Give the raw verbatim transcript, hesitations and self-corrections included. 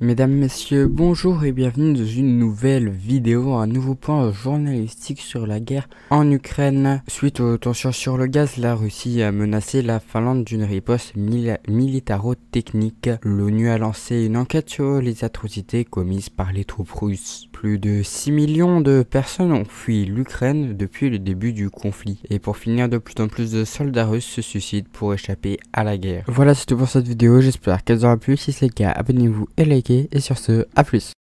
Mesdames, Messieurs, bonjour et bienvenue dans une nouvelle vidéo, un nouveau point journalistique sur la guerre en Ukraine. Suite aux tensions sur le gaz, la Russie a menacé la Finlande d'une riposte mil militaro-technique. L'ONU a lancé une enquête sur les atrocités commises par les troupes russes. Plus de six millions de personnes ont fui l'Ukraine depuis le début du conflit. Et pour finir, de plus en plus de soldats russes se suicident pour échapper à la guerre. Voilà, c'est tout pour cette vidéo, j'espère qu'elle vous aura plu. Si c'est le cas, abonnez-vous et likez. Et sur ce, à plus.